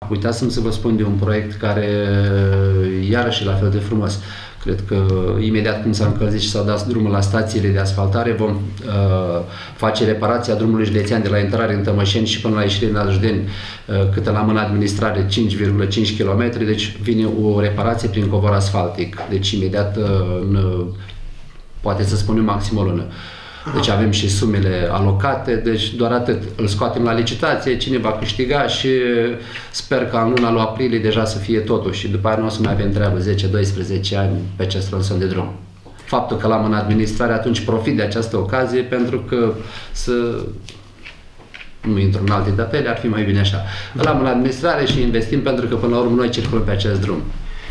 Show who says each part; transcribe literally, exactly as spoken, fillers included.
Speaker 1: Uitați-mi să vă spun de un proiect care iarăși e la fel de frumos. Cred că imediat când s-a încălzit și s-au dat drumul la stațiile de asfaltare, vom uh, face reparația drumului județean de la intrare în Tămășeni și până la ieșire în Ajuden, uh, câtă la mână administrare cinci virgulă cinci kilometri, deci vine o reparație prin covor asfaltic. Deci imediat, uh, în, poate să spunem, maxim o lună. Deci avem și sumele alocate, deci doar atât. Îl scoatem la licitație, cine va câștiga și sper că în luna lui aprilie deja să fie totul și după aia nu o să mai avem treabă zece doisprezece ani pe acest tronson de drum. Faptul că l-am în administrare, atunci profit de această ocazie pentru că să nu intru în alte detalii, ar fi mai bine așa. Îl am în administrare și investim pentru că până la urmă noi circulăm pe acest drum.